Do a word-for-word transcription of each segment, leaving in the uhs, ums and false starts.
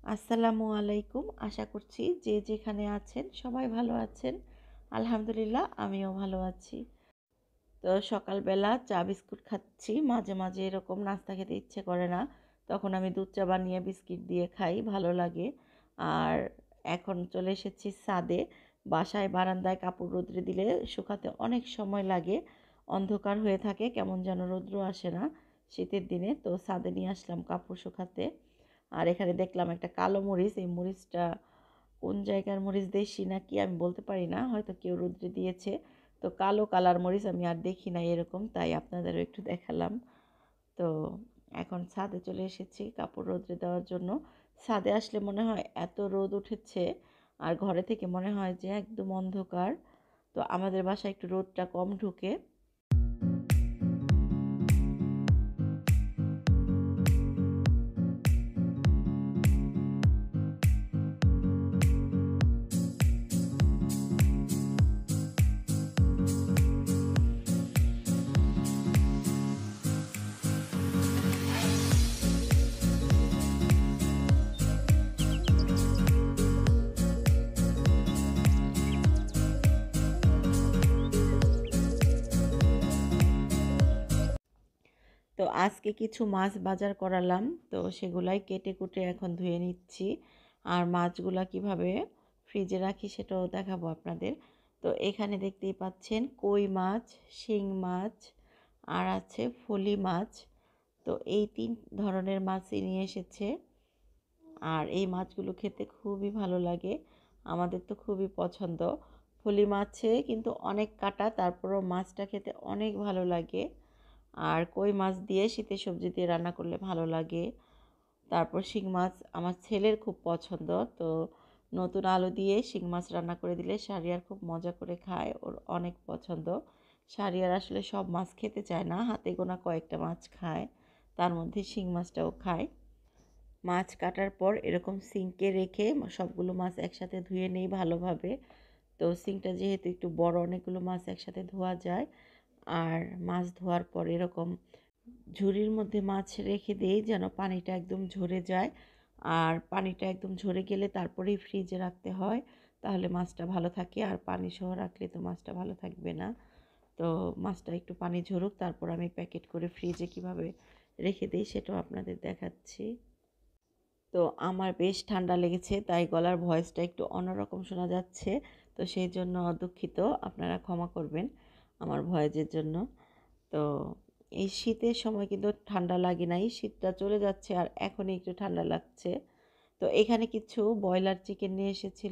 আসসালামু আলাইকুম। আশা করছি যে যেখানে আছেন সবাই ভালো আছেন। আলহামদুলিল্লাহ আমিও ভালো আছি। তো সকালবেলা চা বিস্কুট খাচ্ছি। মাঝে, মাঝে এরকম নাস্তা খেতে ইচ্ছে করে না। তখন আমি দুধ চা বানিয়ে বিস্কিট দিয়ে খাই, ভালো লাগে। আর এখন চলে এসেছি ছাদে। বাসায় বারান্দায় কাপড় রৌদ্রে দিলে শুকাতে অনেক সময় লাগে। অন্ধকার হয়ে থাকে, কেমন যেন রৌদ্র আসে না শীতের দিনে। তো ছাদে নিয়ে আসলাম কাপড় শুকাতে। আর এখানে দেখলাম একটা কালো মরিচ। এই মরিচটা কোন জায়গার মরিচ, দেশি নাকি আমি বলতে পারি না, হয়তো কেউ রৌদ্রে দিয়েছে। তো কালো কালার মরিচ আমি আর দেখি না এরকম, তাই আপনাদেরও একটু দেখালাম। তো এখন ছাদে চলে এসেছি কাপড় রৌদ্রে দেওয়ার জন্য। ছাদে আসলে মনে হয় এত রোদ উঠেছে, আর ঘরে থেকে মনে হয় যে একদম অন্ধকার। তো আমাদের বাসায় একটু রোদটা কম ঢুকে। তো আজকে কিছু মাছ বাজার করালাম, তো সেগুলাই কেটে কুটে এখন ধুয়ে নিচ্ছি। আর মাছগুলা কিভাবে ফ্রিজে রাখি সেটাও দেখাবো আপনাদের। তো এখানে দেখতেই পাচ্ছেন কই মাছ, শিং মাছ, আর আছে ফলি মাছ। তো এই তিন ধরনের মাছই নিয়ে এসেছে। আর এই মাছগুলো খেতে খুবই ভালো লাগে, আমাদের তো খুবই পছন্দ। ফলি মাছে কিন্তু অনেক কাটা, তারপরও মাছটা খেতে অনেক ভালো লাগে। আর কই মাছ দিয়ে শীতের সবজি দিয়ে রান্না করলে ভালো লাগে। তারপর শিং মাছ আমার ছেলের খুব পছন্দ। তো নতুন আলু দিয়ে শিং মাছ রান্না করে দিলে শারিয়ার খুব মজা করে খায়, ওর অনেক পছন্দ। শারিয়ার আসলে সব মাছ খেতে চায় না, হাতে গোনা কয়েকটা মাছ খায়, তার মধ্যে শিং মাছটাও খায়। মাছ কাটার পর এরকম সিঙ্কে রেখে সবগুলো মাছ একসাথে ধুয়ে নেই ভালোভাবে। তো সিঙ্কটা যেহেতু একটু বড়, অনেকগুলো মাছ একসাথে ধোয়া যায়। আর মাছ ধোয়ার পর এরকম ঝুড়ির মধ্যে মাছ রেখে দিই যেন পানিটা একদম ঝরে যায়। আর পানিটা একদম ঝরে গেলে তারপরেই ফ্রিজে রাখতে হয়, তাহলে মাছটা ভালো থাকে। আর পানি সহ রাখলে তো মাছটা ভালো থাকবে না। তো মাছটা একটু পানি ঝরুক, তারপর আমি প্যাকেট করে ফ্রিজে কিভাবে রেখে দিই সেটাও আপনাদের দেখাচ্ছি। তো আমার বেশ ঠান্ডা লেগেছে, তাই গলার ভয়েসটা একটু অন্যরকম শোনা যাচ্ছে। তো সেই জন্য দুঃখিত, আপনারা ক্ষমা করবেন আমার ভয়েসের জন্য। তো এই শীতের সময় কিন্তু ঠান্ডা লাগে নাই, শীতটা চলে যাচ্ছে আর এখনই একটু ঠান্ডা লাগছে। তো এখানে কিছু ব্রয়লার চিকেন নিয়ে এসেছিল।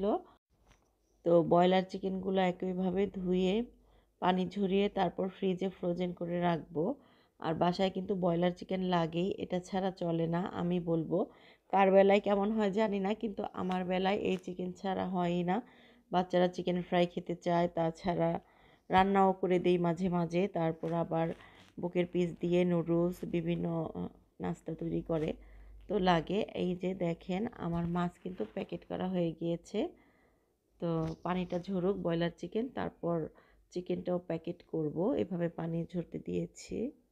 তো ব্রয়লার চিকেনগুলো একইভাবে ধুয়ে পানি ঝরিয়ে তারপর ফ্রিজে ফ্রোজেন করে রাখবো। আর বাসায় কিন্তু ব্রয়লার চিকেন লাগেই, এটা ছাড়া চলে না। আমি বলবো কার বেলায় কেমন হয় জানি না, কিন্তু আমার বেলায় এই চিকেন ছাড়া হয়ই না। বাচ্চারা চিকেন ফ্রাই খেতে চায়, তাছাড়া রান্নাও করে দিই মাঝে মাঝে। তারপর আবার বুকের পিস দিয়ে নুডলস বিভিন্ন নাস্তা তৈরি করে, তো লাগে। এই যে দেখেন আমার মাছ কিন্তু প্যাকেট করা হয়ে গিয়েছে। তো পানিটা ঝরুক ব্রয়লার চিকেন, তারপর চিকেনটাও প্যাকেট করব। এভাবে পানি ঝরতে দিয়েছি।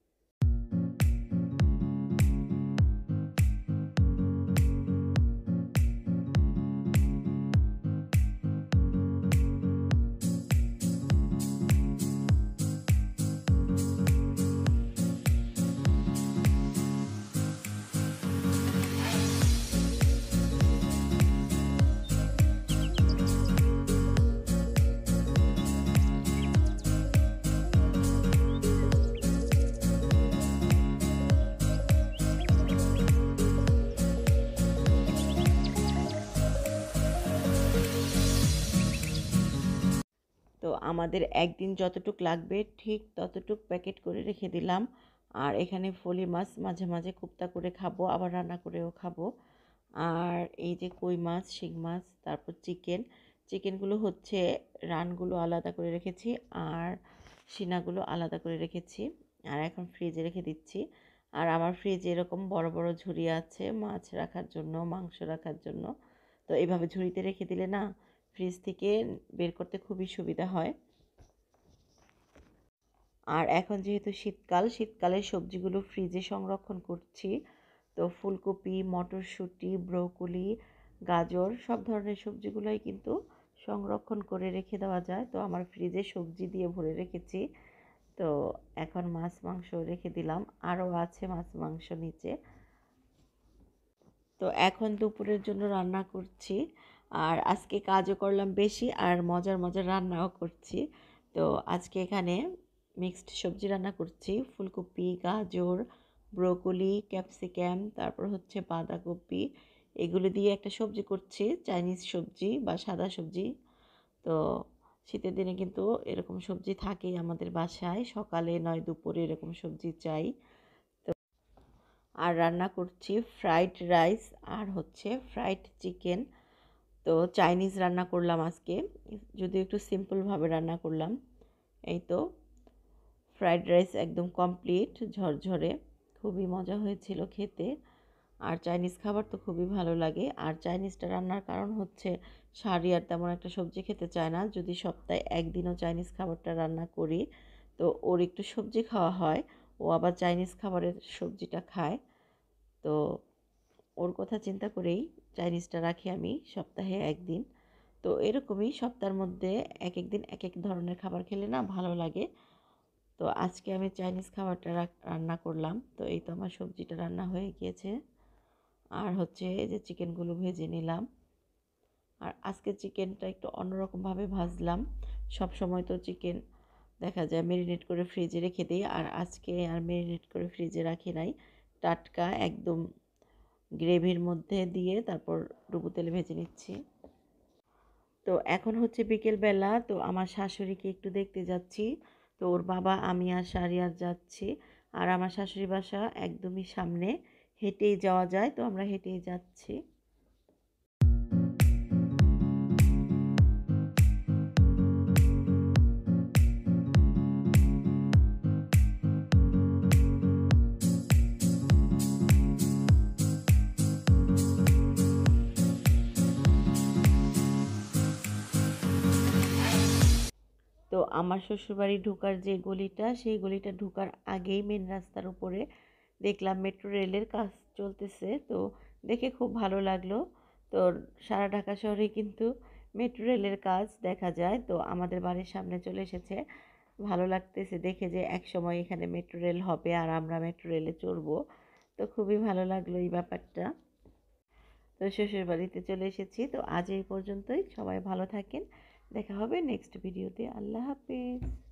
তো আমাদের একদিন যতটুক লাগবে ঠিক ততটুক প্যাকেট করে রেখে দিলাম। আর এখানে ফলি মাছ মাঝে মাঝে কোপ্তা করে খাবো, আবার রান্না করেও খাবো। আর এই যে কই মাছ, শিং মাছ, তারপর চিকেন। চিকেনগুলো হচ্ছে রানগুলো আলাদা করে রেখেছি, আর সিনাগুলো আলাদা করে রেখেছি। আর এখন ফ্রিজে রেখে দিচ্ছি। আর আমার ফ্রিজে এরকম বড় বড় ঝুড়ি আছে মাছ রাখার জন্য, মাংস রাখার জন্য। তো এইভাবে ঝুড়িতে রেখে দিলে না ফ্রিজ থেকে বের করতে খুবই সুবিধা হয়। আর এখন যেহেতু শীতকাল, শীতকালের সবজিগুলো ফ্রিজে সংরক্ষণ করছি। তো ফুলকপি, মটরশুঁটি, ব্রোকলি, গাজর সব ধরনের সবজিগুলোই কিন্তু সংরক্ষণ করে রেখে দেওয়া যায়। তো আমার ফ্রিজে সবজি দিয়ে ভরে রেখেছি। তো এখন মাছ মাংস রেখে দিলাম, আরও আছে মাছ মাংস নিচে। তো এখন দুপুরের জন্য রান্না করছি, আর আজকে কাজও করলাম বেশি আর মজার মজার রান্নাও করছি। তো আজকে এখানে মিক্সড সবজি রান্না করছি, ফুলকপি, গাজর, ব্রোকলি, ক্যাপসিকাম, তারপর হচ্ছে বাঁধাকপি, এগুলো দিয়ে একটা সবজি করছি, চাইনিজ সবজি বা সাদা সবজি। তো শীতের দিনে কিন্তু এরকম সবজি থাকেই আমাদের বাসায়, সকালে নয় দুপুরে এরকম সবজি চাই। আর রান্না করছি ফ্রাইড রাইস আর হচ্ছে ফ্রাইড চিকেন। তো চাইনিজ রান্না করলাম আজকে, যদিও একটু সিম্পলভাবে রান্না করলাম। এই তো ফ্রাইড রাইস একদম কমপ্লিট, ঝরঝরে, খুবই মজা হয়েছিল খেতে। আর চাইনিজ খাবার তো খুবই ভালো লাগে। আর চাইনিজটা রান্নার কারণ হচ্ছে শাড়ি আর তেমন একটা সবজি খেতে চায় না, যদি সপ্তাহে একদিনও চাইনিজ খাবারটা রান্না করি তো ওর একটু সবজি খাওয়া হয়, ও আবার চাইনিজ খাবারের সবজিটা খায়। তো ওর কথা চিন্তা করেই চাইনিজটা রাখি আমি সপ্তাহে একদিন। তো এরকমই সপ্তাহের মধ্যে এক এক দিন এক এক ধরনের খাবার খেলে না ভালো লাগে। তো আজকে আমি চাইনিজ খাবারটা রান্না করলাম। তো এই তো আমার সবজিটা রান্না হয়ে গিয়েছে, আর হচ্ছে এই যে চিকেনগুলো ভেজে নিলাম। আর আজকে চিকেনটা একটু অন্যরকমভাবে ভাজলাম। সব সময় তো চিকেন দেখা যায় ম্যারিনেট করে ফ্রিজে রেখে দিই, আর আজকে আর ম্যারিনেট করে ফ্রিজে রাখি নাই, টাটকা একদম গ্রেভির মধ্যে দিয়ে তারপর ডুবো তেলে ভেজে নিচ্ছি। তো এখন হচ্ছে বিকেলবেলা, তো আমার শাশুড়িকে একটু দেখতে যাচ্ছি। তো ওর বাবা, আমি আর শারিয়ার যাচ্ছি। আর আমার শাশুড়ি বাসা একদমই সামনে, হেঁটেই যাওয়া যায়, তো আমরা হেঁটেই যাচ্ছি। তো আমার শ্বশুরবাড়ি ঢোকার যে গলিটা, সেই গলিটা ঢোকার আগেই মেন রাস্তার উপরে দেখলাম মেট্রো রেলের কাজ চলতেছে। তো দেখে খুব ভালো লাগলো। তো সারা ঢাকা শহরে কিন্তু মেট্রো রেলের কাজ দেখা যায়। তো আমাদের বাড়ির সামনে চলে এসেছে, ভালো লাগতেছে দেখে যে এক সময় এখানে মেট্রো রেল হবে আর আমরা মেট্রো রেলে চড়বো। তো খুবই ভালো লাগলো এই ব্যাপারটা। তো শ্বশুর বাড়িতে চলে এসেছি। তো আজ এই পর্যন্তই, সবাই ভালো থাকেন, দেখা হবে নেক্সট ভিডিওতে। আল্লাহ হাফেজ।